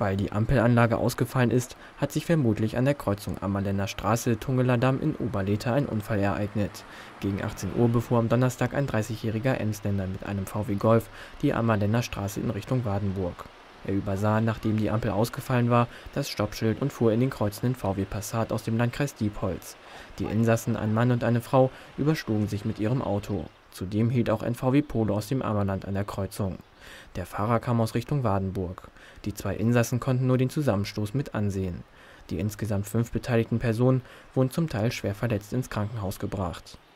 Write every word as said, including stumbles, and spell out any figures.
Weil die Ampelanlage ausgefallen ist, hat sich vermutlich an der Kreuzung Ammerländer Straße-Tungeler Damm in Oberlethe ein Unfall ereignet. Gegen achtzehn Uhr befuhr am Donnerstag ein dreißigjähriger Emsländer mit einem V W Golf die Ammerländer Straße in Richtung Wadenburg. Er übersah, nachdem die Ampel ausgefallen war, das Stoppschild und fuhr in den kreuzenden V W Passat aus dem Landkreis Diepholz. Die Insassen, ein Mann und eine Frau, überschlugen sich mit ihrem Auto. Zudem hielt auch ein V W Polo aus dem Ammerland an der Kreuzung. Der Fahrer kam aus Richtung Wadenburg. Die zwei Insassen konnten nur den Zusammenstoß mit ansehen. Die insgesamt fünf beteiligten Personen wurden zum Teil schwer verletzt ins Krankenhaus gebracht.